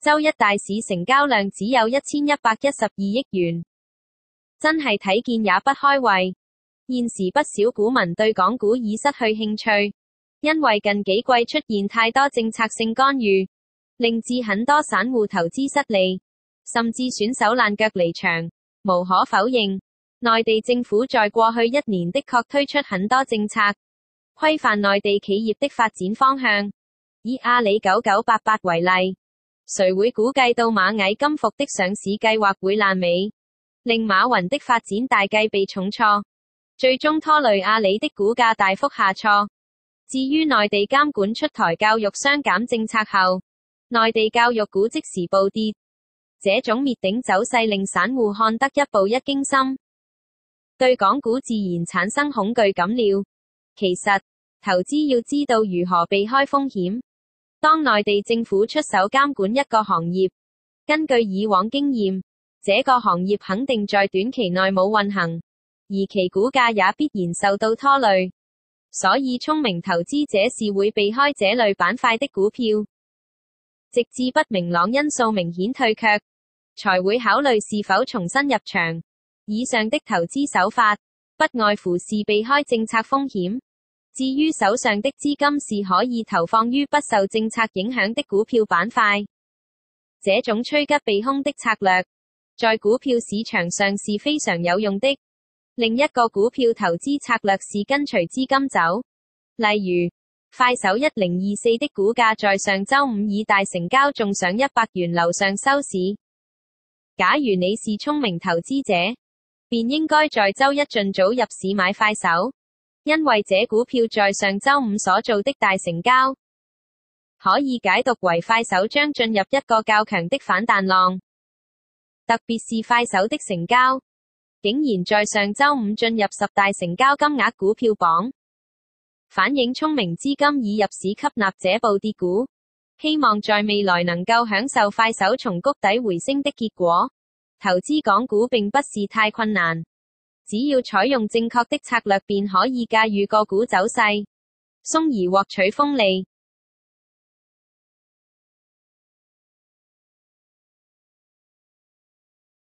周一大市成交量只有1112億元，真係睇見也不開胃。現時不少股民對港股已失去興趣，因為近幾季出現太多政策性干預，令至很多散戶投資失利，甚至選手爛腳離場。無可否認，內地政府在過去一年的確推出很多政策，規範內地企業的發展方向。以阿里9988為例，誰會估計到螞蟻金服的上市計劃會爛尾，令馬雲的發展大計被重挫，最終拖累阿里的股價大幅下挫。至於內地監管出台教育雙減政策後，內地教育股即時暴跌，這種滅頂走勢令散戶看得一步一驚心，對港股自然產生恐懼感了。其實，投資要知道如何避開風險。當內地政府出手監管一個行業，根據以往經驗，這個行業肯定在短期內冇運行，而其股價也必然受到拖累。所以聰明投資者是會避開這類板塊的股票，直至不明朗因素明顯退卻，才會考慮是否重新入場。以上的投資手法，不外乎是避開政策風險。至於手上的資金是可以投放於不受政策影響的股票板塊，這種趨吉避凶的策略，在股票市場上是非常有用的。另一個股票投資策略是跟隨資金走，例如快手1024的股價在上周五以大成交仲上100元樓上收市。假如你是聰明投資者，便應該在周一盡早入市買快手。因為這股票在上周五所做的大成交，可以解讀為快手將進入一個較強的反彈浪。特別是快手的成交，竟然在上周五進入10大成交金額股票榜，反映聰明資金已入市吸納這部跌股，希望在未來能夠享受快手從谷底回升的結果。投資港股並不是太困難。只要採用正確的策略便可以駕馭個股走勢，從而獲取鋒利。